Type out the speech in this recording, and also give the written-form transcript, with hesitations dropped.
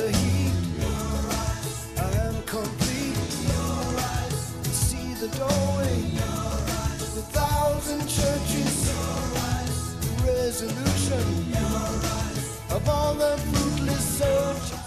the heat. I am complete. See the doorway. The thousand churches. The resolution of all the fruitless search.